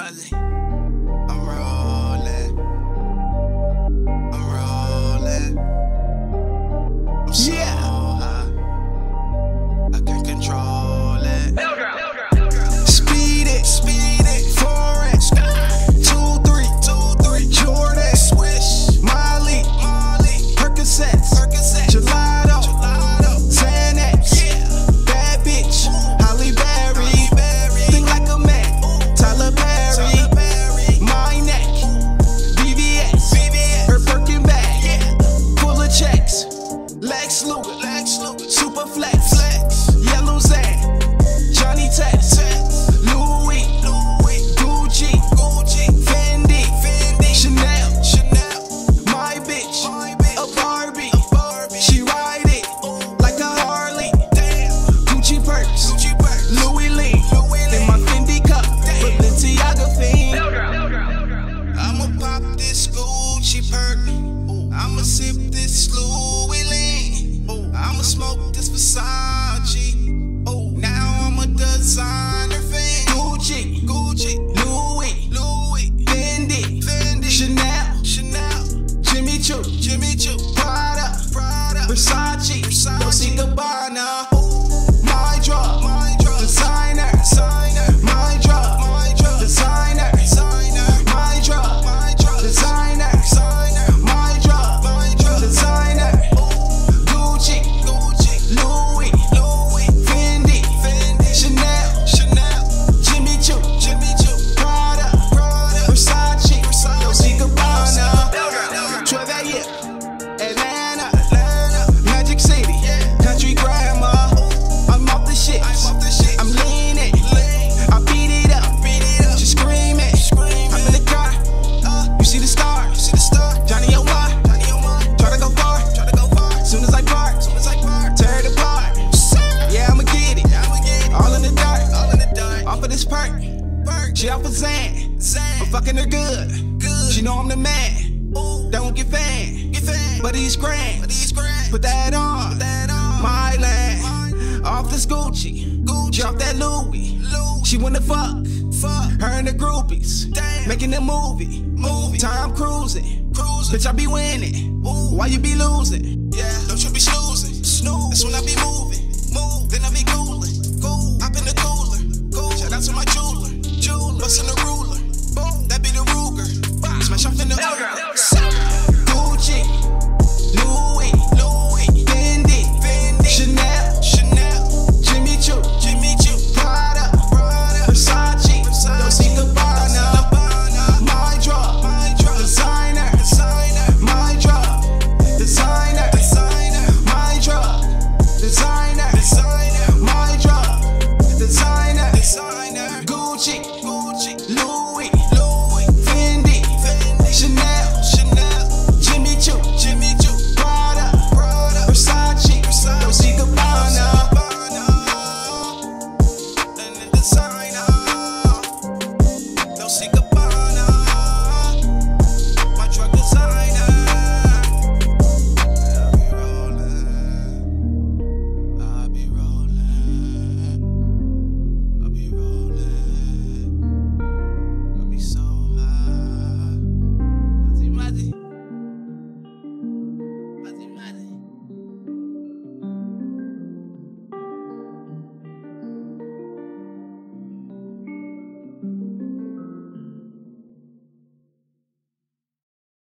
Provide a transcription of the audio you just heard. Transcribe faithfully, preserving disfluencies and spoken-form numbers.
Mozzi. I'm rolling. I'm rolling. I'm so Yeah. high. I can't control it. Speed it, speed it, foreign, two, three, two, three, Jordan, Swish, Molly, Molly, Percocets, Percocets, Gelato, Gelato, Xanax, yeah, bad bitch, Holly Berry, Berry, think like a man, Tyler Perry, Perry, my neck, V V S, V V S, her Birkin bag, yeah, full of checks, Lex Luger, Lex Luger, Super Flex, Flex, Yellow Zan, Johnny Tex, Louis, Louis, Gucci, Gucci, Fendi, Fendi, Chanel, Chanel, my bitch, my bitch, a Barbie, a Barbie, she ride it like a Harley, damn, Gucci perks, Gucci perks, Louis Lee, Louis Lee, in my Fendi cup, Balenciaga fiend. I'ma pop this Gucci perk, I'ma sip this Louis Lee, I'ma smoke this Versace. Now I'm a designer fan. Gucci, Gucci, Louis, Louis, Fendi, Fendi, Chanel, Chanel, Jimmy Choo, Jimmy Choo, Prada, Prada, Versace, Versace, Dolce Gabbana. My drug, my drug, designer, designer, my drug, my drug, designer, designer, my drug, my drug, designer, designer, my drug, my drug, designer. Gucci, Gucci, Louis, Louis, Fendi, Fendi, Chanel, Chanel, Jimmy Choo, Jimmy Choo, Prada, Prada, Versace, Versace, Dolce Gabbana. twelve A M, Atlanta, Atlanta, Magic City, yeah, country grandma. I'm off the shit, I'm off the shit, I'm leaning, lean. I beat it up, beat it up, she's screaming, screaming. I'm in the car, uh, you see the star, you see the star, Johnny O Y, Johnny O Y, try to go far, try to go far. Soon as I park, soon as I park, tear it apart. Yeah, I'ma get it, yeah, I'ma get it. All in the dark, all in the dark. Off of this perk, perk. She off of Zan, Zan. I'm fucking her good, good. She know I'm the man. Ooh. Don't get fan, get fan. But he's grand, but he's grand. Put that on, put that on. My land. My. Off this Gucci, Gucci. Off that Louis, Louis. She wanna fuck, fuck. Her and the groupies, damn. Making a movie, movie. Time cruising, cruising. Bitch, I be winning. Ooh. Why you be losing? Yeah, don't you be snoozing, snooze. That's when I be moving, move. Then I be cooling, cool. Hop in the cooler, cool. Shout out to my jeweler, jeweler. Bustin' the ruler, boom. That be the Ruger, bow. Smash off in the Gucci, Louis, Louis, Fendi, Fendi, Chanel, Chanel, Jimmy Choo, Jimmy Choo, Prada, Prada, Versace, Dolce Gabbana. My drug, my drug, designer, designer, my drug, designer, designer, my drug, designer, designer, my drug, designer, designer, Gucci, Gucci, Louis, Louis, Fendi, Fendi, Chanel, Chanel, Jimmy Choo, Jimmy Choo, Prada, Prada, Versace, Dolce Gabbana, and the designer, Dolce Gabbana, my drug designer. I'll be rolling, I'll be rolling, I'll be rolling, I'll be so high. Mozzi, Mozzi.